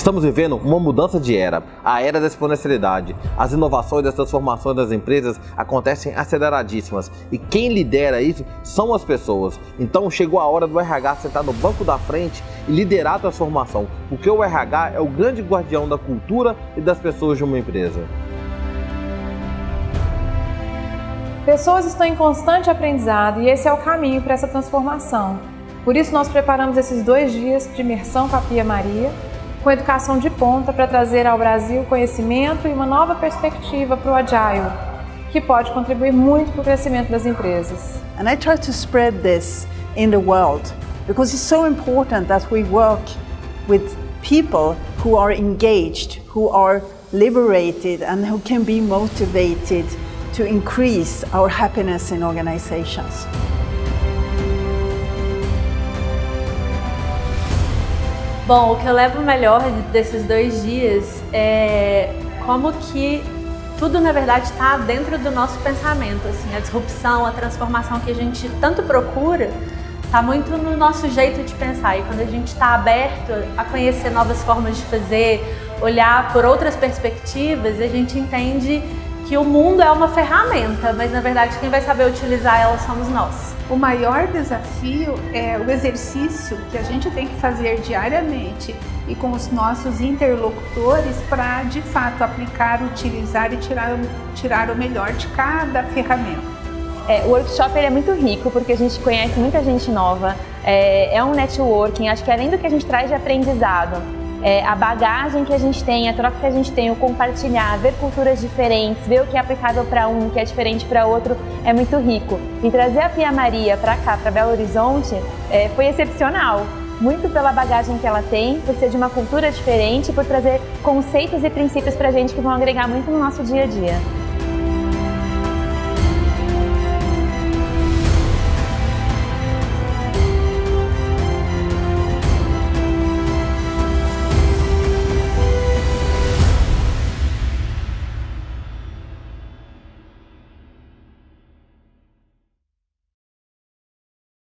Estamos vivendo uma mudança de era, a era da exponencialidade. As inovações e as transformações das empresas acontecem aceleradíssimas e quem lidera isso são as pessoas. Então chegou a hora do RH sentar no banco da frente e liderar a transformação, porque o RH é o grande guardião da cultura e das pessoas de uma empresa. Pessoas estão em constante aprendizado e esse é o caminho para essa transformação. Por isso nós preparamos esses 2 dias de imersão com a Pia Maria, com educação de ponta para trazer ao Brasil conhecimento e uma nova perspectiva para o Agile, que pode contribuir muito para o crescimento das empresas. And I try to spread this in the world because it's so important that we work with people who are engaged, who are liberated and who can be motivated to increase our happiness in organizations. Bom, o que eu levo melhor desses 2 dias é como que tudo, na verdade, está dentro do nosso pensamento. Assim, a disrupção, a transformação que a gente tanto procura está muito no nosso jeito de pensar. E quando a gente está aberto a conhecer novas formas de fazer, olhar por outras perspectivas, a gente entende que o mundo é uma ferramenta, mas na verdade quem vai saber utilizar ela somos nós. O maior desafio é o exercício que a gente tem que fazer diariamente e com os nossos interlocutores para, de fato, aplicar, utilizar e tirar o melhor de cada ferramenta. O workshop ele é muito rico porque a gente conhece muita gente nova, é um networking, acho que além do que a gente traz de aprendizado, a bagagem que a gente tem, a troca que a gente tem, o compartilhar, ver culturas diferentes, ver o que é aplicável para um, o que é diferente para outro, é muito rico. E trazer a Pia Maria para cá, para Belo Horizonte, foi excepcional. Muito pela bagagem que ela tem, por ser de uma cultura diferente, por trazer conceitos e princípios para a gente que vão agregar muito no nosso dia a dia.